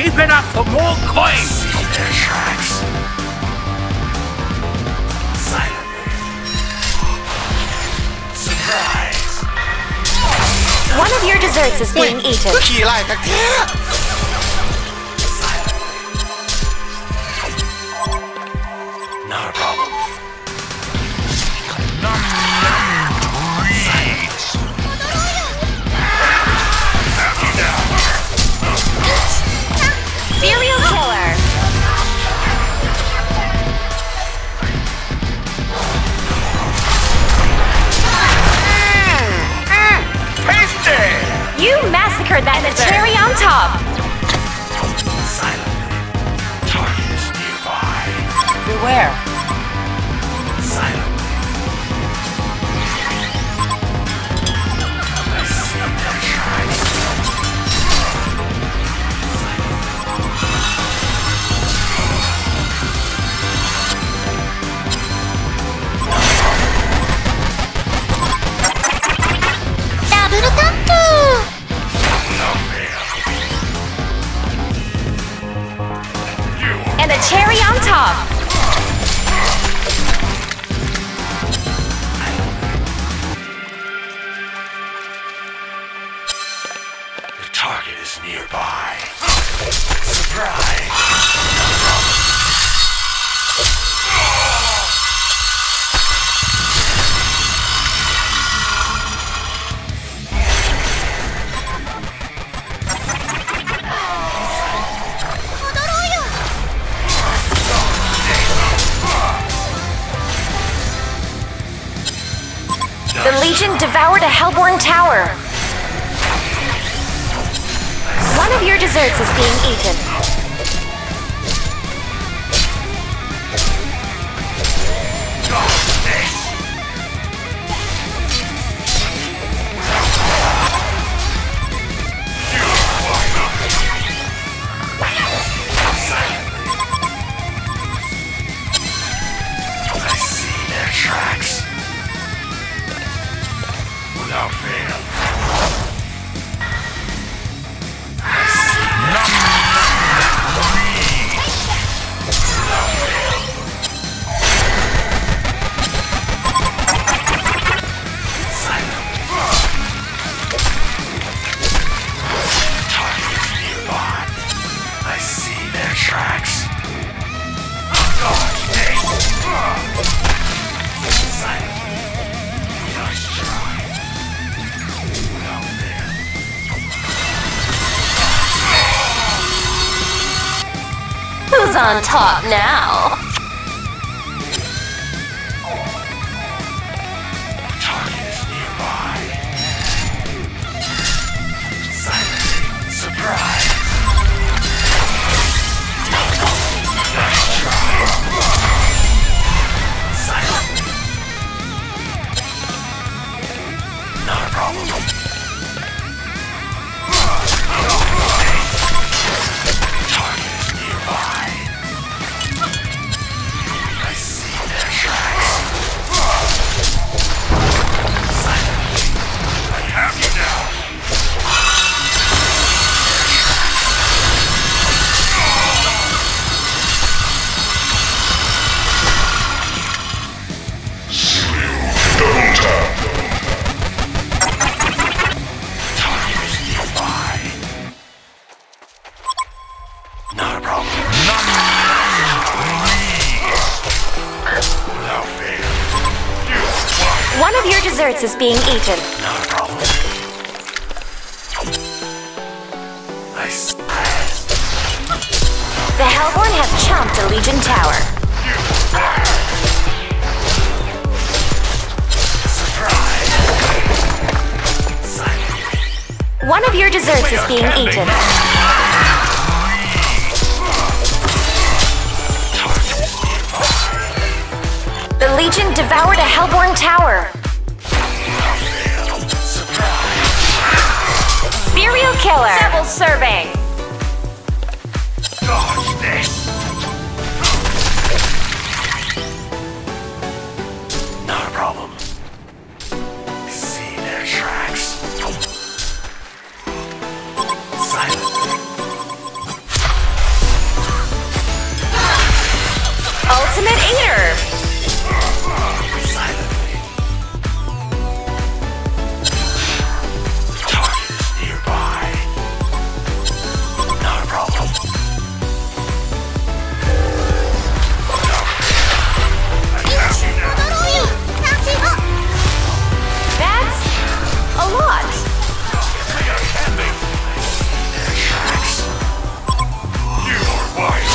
Keep it up for more coins! See their tracks. Silently. Surprise. One of your desserts is being eaten. ขี่ไล่ทักแท้ Not a problem. Serial killer. Tasty! You massacred that and the cherry on top. Silently. Target is nearby. Beware. Silently. I see their tracks. Double tattoo. No fail. And the cherry on top. The target is nearby. Surprise! The Legion devoured a Hellborn tower. One of your desserts is being eaten. I see their tracks. Without fail. I see their without fail. Silently. Target is nearby. I see their tracks. Dodge this. Silently. Nice try. Without fail. Who's on top now? Target is nearby. Silently. Surprise. Nice try. Silently. Not a problem. Target is nearby. I see their tracks. Silently. I have you now. Target is nearby. Not a problem. Without fail. One of your desserts is being eaten. Not a problem. I see. The Hellborn have chomped a Legion tower. Surprise. Silently. One of your desserts is being eaten. Target is nearby. The Legion devoured a Hellborn tower. Without fail. Surprise. Serial killer. Double serving. Dodge this. Not a problem. See their tracks. Silently. Ultimate Eater! Silently. Target is nearby. Not a problem. That's a lot. They are camping. I see their tracks. You are wild.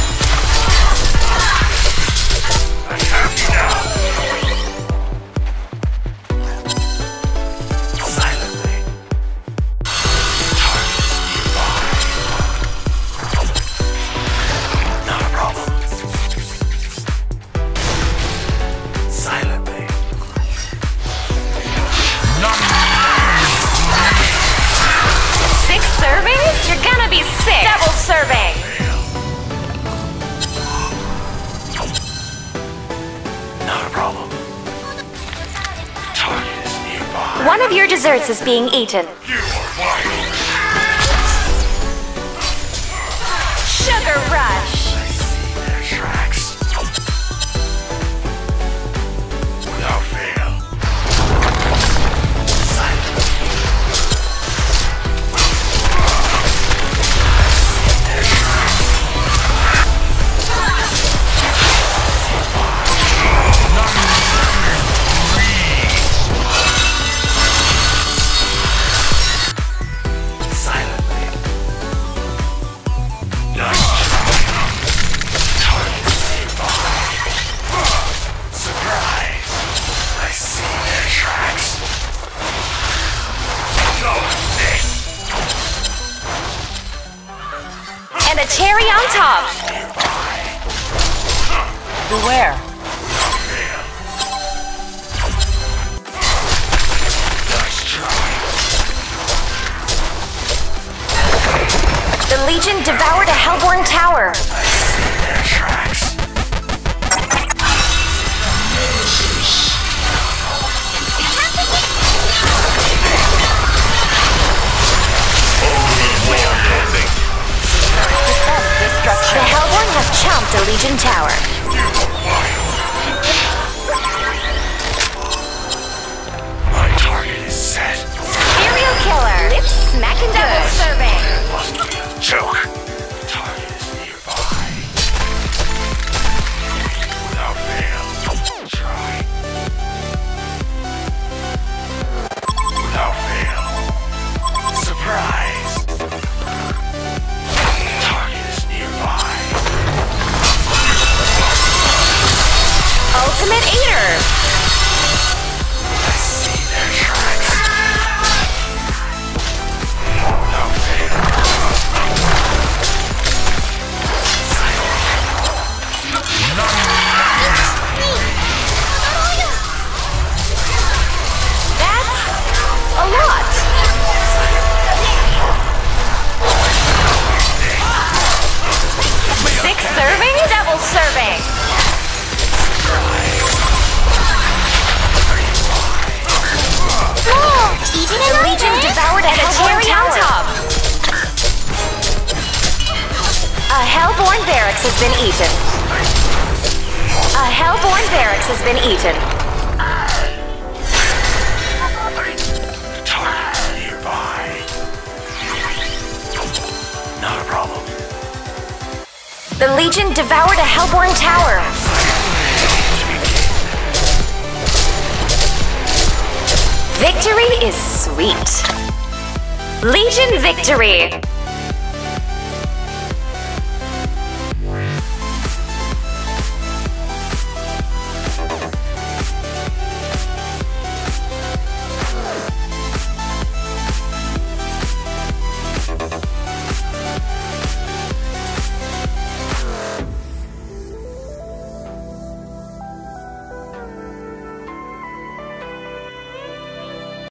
I have you now. Silently. Target is nearby. Not a problem. Silently. Six servings? You're gonna be sick. Double serving. Not a problem. Target is nearby. One of your desserts is being eaten. You are wild. Sugar Rush. I see their tracks. Without fail. Silently. Their tracks. Silently. Nice try. Target nearby. Surprise. I see their tracks. No, this. And a cherry on top. Nearby. Beware. Nice try. The Legion devoured a Hellborn tower. I see their tracks. The Hellborn has chomped a Legion tower. My target is set. Serial killer. It's smacking double serving. Must be a joke. Target is nearby. Without fail. Try. Without fail. Surprise. Target is nearby. Ultimate Eater. I see their tracks. Without fail. That's a lot. Six servings? Double serving. The Legion devoured a Hellborn tower. A Hellborn barracks has been eaten. A Hellborn barracks has been eaten. Target nearby. Not a problem. The Legion devoured a Hellborn tower. Victory is sweet. Legion victory!